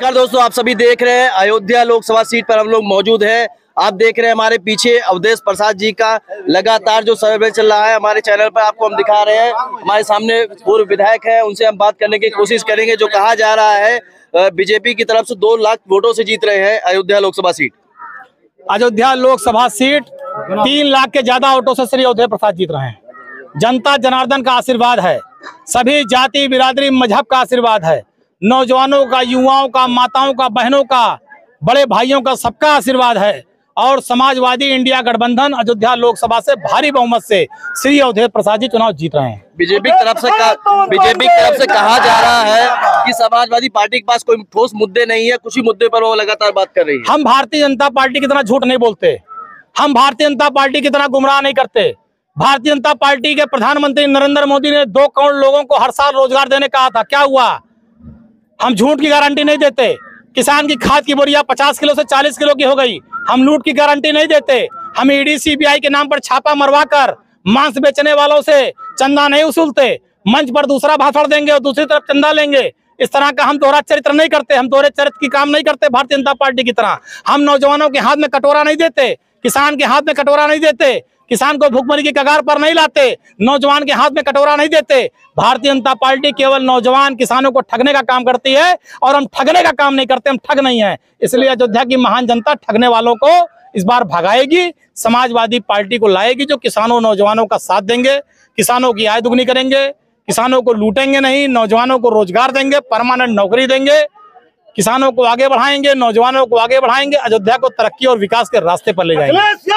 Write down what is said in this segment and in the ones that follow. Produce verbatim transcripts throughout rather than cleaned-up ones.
नमस्कार दोस्तों, आप सभी देख रहे हैं अयोध्या लोकसभा सीट पर हम लोग मौजूद हैं। आप देख रहे हैं हमारे पीछे अवधेश प्रसाद जी का लगातार जो सर्वे चल रहा है हमारे चैनल पर आपको हम दिखा रहे हैं। हमारे सामने पूर्व विधायक है, उनसे हम बात करने की कोशिश करेंगे। जो कहा जा रहा है बीजेपी की तरफ से दो लाख वोटों से जीत रहे हैं अयोध्या लोकसभा सीट। अयोध्या लोकसभा सीट तीन लाख के ज्यादा वोटों से श्री अवधेश प्रसाद जीत रहे हैं। जनता जनार्दन का आशीर्वाद है, सभी जाति बिरादरी मजहब का आशीर्वाद है, नौजवानों का, युवाओं का, माताओं का, बहनों का, बड़े भाइयों का, सबका आशीर्वाद है। और समाजवादी इंडिया गठबंधन अयोध्या लोकसभा से भारी बहुमत से श्री अवधेश प्रसाद जी चुनाव जीत रहे हैं। बीजेपी की तरफ से बीजेपी की तरफ से कहा जा रहा है कि समाजवादी पार्टी के पास कोई ठोस मुद्दे नहीं है, कुछ ही मुद्दे पर वो लगातार बात कर रही है। हम भारतीय जनता पार्टी की तरह झूठ नहीं बोलते, हम भारतीय जनता पार्टी की तरह गुमराह नहीं करते। भारतीय जनता पार्टी के प्रधानमंत्री नरेंद्र मोदी ने दो करोड़ लोगों को हर साल रोजगार देने कहा था, क्या हुआ? हम झूठ की गारंटी नहीं देते। किसान की खाद की बोरिया पचास किलो से चालीस किलो की हो गई, हम लूट की गारंटी नहीं देते। हम ईडी सीबीआई के नाम पर छापा मरवाकर मांस बेचने वालों से चंदा नहीं वसूलते। मंच पर दूसरा भाषण देंगे और दूसरी तरफ चंदा लेंगे, इस तरह का हम दोहरा चरित्र नहीं करते। हम दोहरे चरित्र की काम नहीं करते भारतीय जनता पार्टी की तरह। हम नौजवानों के हाथ में कटोरा नहीं देते, किसान के हाथ में कटोरा नहीं देते, किसान को भूखमरी की कगार पर नहीं लाते, नौजवान के हाथ में कटोरा नहीं देते। भारतीय जनता पार्टी केवल नौजवान किसानों को ठगने का काम करती है और हम ठगने का काम नहीं करते, हम ठग नहीं है। इसलिए अयोध्या की महान जनता ठगने वालों को इस बार भगाएगी, समाजवादी पार्टी को लाएगी जो किसानों नौजवानों का साथ देंगे, किसानों की आय दुगनी करेंगे, किसानों को लूटेंगे नहीं, नौजवानों को रोजगार देंगे, परमानेंट नौकरी देंगे, किसानों को आगे बढ़ाएंगे, नौजवानों को आगे बढ़ाएंगे, अयोध्या को तरक्की और विकास के रास्ते पर ले जाएंगे।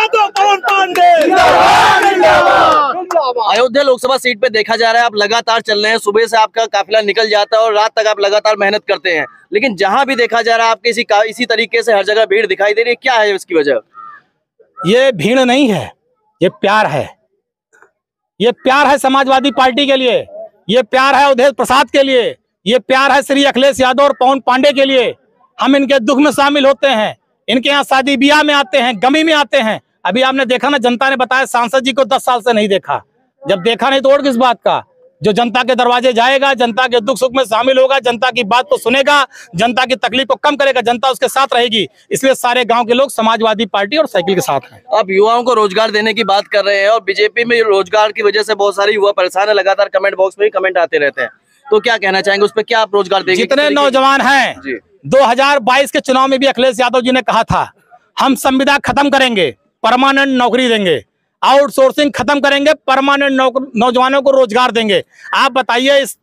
अयोध्या लोकसभा सीट पे देखा जा रहा है आप लगातार चल रहे हैं, सुबह से आपका काफिला निकल जाता है और रात तक आप लगातार मेहनत करते हैं, लेकिन जहां भी देखा जा रहा है आपके इसी इसी तरीके से हर जगह भीड़ दिखाई दे रही है। क्या है इसकी वजह? ये भीड़ नहीं है, ये प्यार है। ये प्यार है समाजवादी पार्टी के लिए, ये प्यार है अवधेश प्रसाद के लिए, ये प्यार है श्री अखिलेश यादव और पवन पांडे के लिए। हम इनके दुख में शामिल होते हैं, इनके यहाँ शादी ब्याह में आते हैं, गमी में आते हैं। अभी आपने देखा ना, जनता ने बताया सांसद जी को दस साल से नहीं देखा। जब देखा नहीं तो और किस बात का? जो जनता के दरवाजे जाएगा, जनता के दुख सुख में शामिल होगा, जनता की बात को सुनेगा, जनता की तकलीफ को कम करेगा, जनता उसके साथ रहेगी। इसलिए सारे गांव के लोग समाजवादी पार्टी और साइकिल के साथ हैं। अब युवाओं को रोजगार देने की बात कर रहे हैं और बीजेपी में रोजगार की वजह से बहुत सारे युवा परेशान है, लगातार कमेंट बॉक्स में ही कमेंट आते रहते हैं। तो क्या कहना चाहेंगे उस पर? क्या आप रोजगार देंगे? जितने नौजवान हैं, दो हज़ार बाईस के चुनाव में भी अखिलेश यादव जी ने कहा था हम संविदा खत्म करेंगे, परमानेंट नौकरी देंगे, आउटसोर्सिंग खत्म करेंगे, परमानेंट नौजवानों को रोजगार देंगे। आप बताइए इस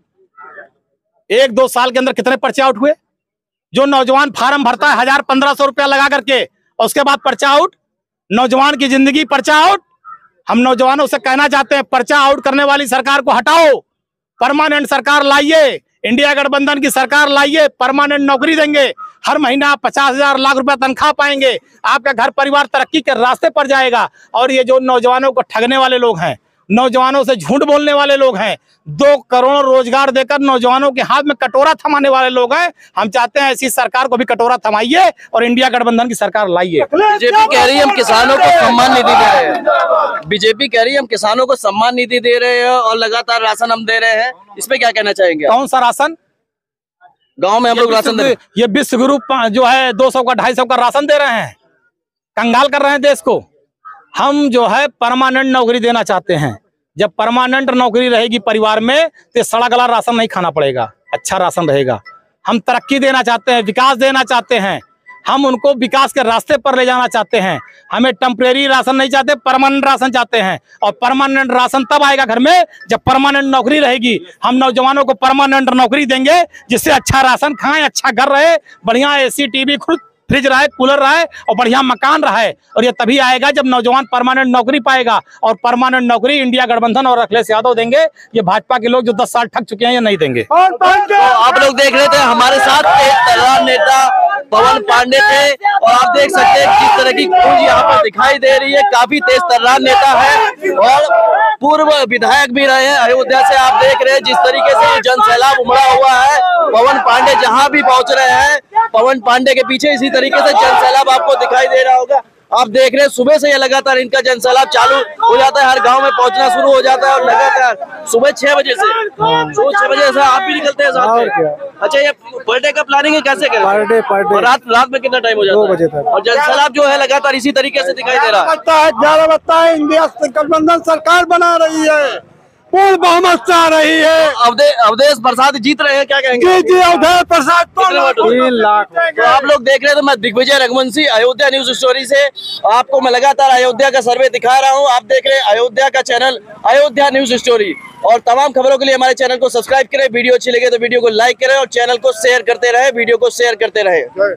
एक दो साल के अंदर कितने पर्चे आउट हुए? जो नौजवान फार्म भरता है हजार पंद्रह सौ रुपया लगा करके और उसके बाद पर्चा आउट, नौजवान की जिंदगी पर्चा आउट। हम नौजवानों से कहना चाहते हैं पर्चा आउट करने वाली सरकार को हटाओ, परमानेंट सरकार लाइए, इंडिया गठबंधन की सरकार लाइए, परमानेंट नौकरी देंगे, हर महीना पचास हजार लाख रुपया तनख्वाह पाएंगे, आपका घर परिवार तरक्की के रास्ते पर जाएगा। और ये जो नौजवानों को ठगने वाले लोग हैं, नौजवानों से झूठ बोलने वाले लोग हैं, दो करोड़ रोजगार देकर नौजवानों के हाथ में कटोरा थमाने वाले लोग हैं, हम चाहते हैं ऐसी सरकार को भी कटोरा थमाइए और इंडिया गठबंधन की सरकार लाइए। बीजेपी कह रही है हम किसानों को सम्मान निधि दे रहे हैं, बीजेपी कह रही है हम किसानों को सम्मान निधि दे रहे हैं और लगातार राशन हम दे रहे हैं, इस पे क्या कहना चाहेंगे? कौन सा राशन? गांव में हम लोग राशन दे रहे हैं। ये विश्व ग्रुप जो है दो सौ का ढाई सौ का राशन दे रहे हैं, कंगाल कर रहे हैं देश को। हम जो है परमानेंट नौकरी देना चाहते हैं। जब परमानेंट नौकरी रहेगी परिवार में तो सड़ा गला राशन नहीं खाना पड़ेगा, अच्छा राशन रहेगा। हम तरक्की देना चाहते हैं, विकास देना चाहते हैं, हम उनको विकास के रास्ते पर ले जाना चाहते हैं। हमें टेम्परेरी राशन नहीं चाहते, परमानेंट राशन चाहते हैं। और परमानेंट राशन तब आएगा घर में जब परमानेंट नौकरी रहेगी। हम नौजवानों को परमानेंट नौकरी देंगे जिससे अच्छा राशन खाएं, अच्छा घर रहे, बढ़िया एसी टीवी खुद फ्रिज रहे, कूलर रहे और बढ़िया मकान रहे। और ये तभी आएगा जब नौजवान परमानेंट नौकरी पाएगा। और परमानेंट नौकरी इंडिया गठबंधन और अखिलेश यादव देंगे, ये भाजपा के लोग जो दस साल ठग चुके हैं ये नहीं देंगे। तो आप लोग देख रहे थे हमारे साथ तेज तर्रार नेता पवन पांडे थे और आप देख सकते हैं किस तरह की गूंज यहाँ पर दिखाई दे रही है। काफी तेज तर्रार नेता है और पूर्व विधायक भी रहे हैं अयोध्या से। आप देख रहे हैं जिस तरीके से जन सैलाब उमड़ा हुआ है। पवन पांडे जहां भी पहुंच रहे हैं, पवन पांडे के पीछे इसी तरीके से जन सैलाब आपको दिखाई दे रहा होगा। आप देख रहे हैं सुबह से ये लगातार इनका जनसैलाब चालू हो जाता है, हर गांव में पहुंचना शुरू हो जाता है और लगातार सुबह छह बजे से सुबह छह बजे से आप भी निकलते हैं साथ में। अच्छा, ये पर डे का प्लानिंग है, कैसे करें? पर डे पर डे और रात रात में कितना टाइम हो जाता है? दो बजे तक। और जनसैलाब जो है लगातार इसी तरीके से दिखाई दे रहा है। लगता है ग्यारह बजता है, इंडिया गठबंधन सरकार बना रही है, पूर्ण बहुमत से आ रही है। अवधे अवधेश प्रसाद जीत रहे हैं, क्या कहेंगे? जी जी अवधेश प्रसाद तीन लाख। तो आप लोग देख रहे हैं, तो मैं दिग्विजय रघुवंशी अयोध्या न्यूज स्टोरी से आपको मैं लगातार अयोध्या का सर्वे दिखा रहा हूं। आप देख रहे हैं अयोध्या का चैनल अयोध्या न्यूज स्टोरी, और तमाम खबरों के लिए हमारे चैनल को सब्सक्राइब करें। वीडियो अच्छी लगे तो वीडियो को लाइक करें और चैनल को शेयर करते रहे, वीडियो को शेयर करते रहे।